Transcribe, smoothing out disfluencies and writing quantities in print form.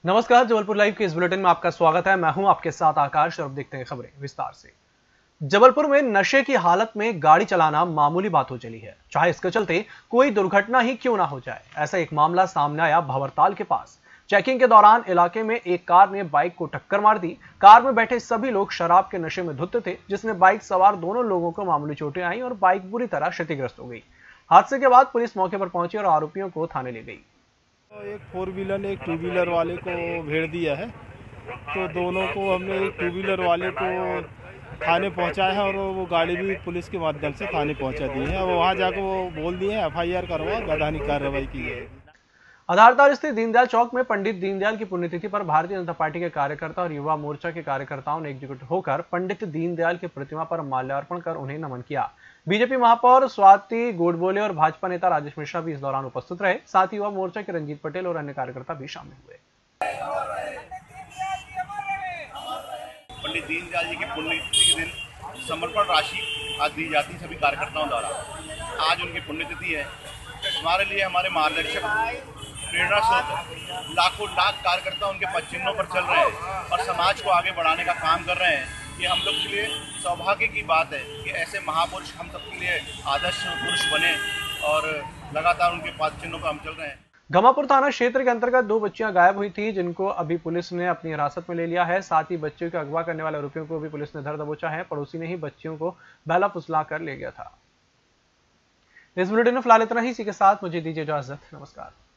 नमस्कार, जबलपुर लाइव के इस बुलेटिन में आपका स्वागत है। मैं हूं आपके साथ आकाश और अब देखते हैं खबरें विस्तार से। जबलपुर में नशे की हालत में गाड़ी चलाना मामूली बात हो चली है, चाहे इसके चलते कोई दुर्घटना ही क्यों ना हो जाए। ऐसा एक मामला सामने आया भंवरताल के पास। चेकिंग के दौरान इलाके में एक कार ने बाइक को टक्कर मार दी। कार में बैठे सभी लोग शराब के नशे में धुत थे, जिसमें बाइक सवार दोनों लोगों को मामूली चोटें आई और बाइक बुरी तरह क्षतिग्रस्त हो गई। हादसे के बाद पुलिस मौके पर पहुंची और आरोपियों को थाने ले गई। तो एक 4 व्हीलर ने एक 2 व्हीलर वाले को घेर दिया है, तो दोनों को हमने एक 2 व्हीलर वाले को थाने पहुंचाया है और वो गाड़ी भी पुलिस के माध्यम से थाने पहुंचा दी है। और वहां जाकर वो बोल दिए हैं FIR करवा, वैधानिक कार्रवाई की जाएगी। आधारताल स्थित दीनदयाल चौक में पंडित दीनदयाल की पुण्यतिथि पर भारतीय जनता पार्टी के कार्यकर्ता और युवा मोर्चा के कार्यकर्ताओं ने एकजुट होकर पंडित दीनदयाल की प्रतिमा पर माल्यार्पण कर उन्हें नमन किया। बीजेपी महापौर स्वाति गोडबोले और भाजपा नेता राजेश मिश्रा भी इस दौरान उपस्थित रहे। साथ ही युवा मोर्चा के रंजीत पटेल और अन्य कार्यकर्ता भी शामिल हुए। पंडित दीनदयाल जी की पुण्यतिथि के दिन समर्पण राशि आज दी जाती है सभी कार्यकर्ताओं द्वारा। आज उनकी पुण्यतिथि है। हमारे लिए हमारे मार्गदर्शक प्रेरणा स्रोत लाखों लाख कार्यकर्ता उनके पद चिन्हों पर चल रहे हैं और समाज को आगे बढ़ाने का काम कर रहे हैं। ये हम लोग के लिए सौभाग्य की बात है कि ऐसे महापुरुष हम सबके लिए आदर्श पुरुष बने और लगातार उनके पद चिन्हों पर हम चल रहे हैं। गमापुर थाना क्षेत्र के अंतर्गत 2 बच्चियां गायब हुई थी, जिनको अभी पुलिस ने अपनी हिरासत में ले लिया है। साथ ही बच्चियों को अगवा करने वाले आरोपियों को भी पुलिस ने धर दबोचा है। पड़ोसी ने ही बच्चियों को बहला फुसला कर ले गया था। इस बुलेटिन में फिलहाल इतना ही। इसी के साथ मुझे दीजिए इजाजत। नमस्कार।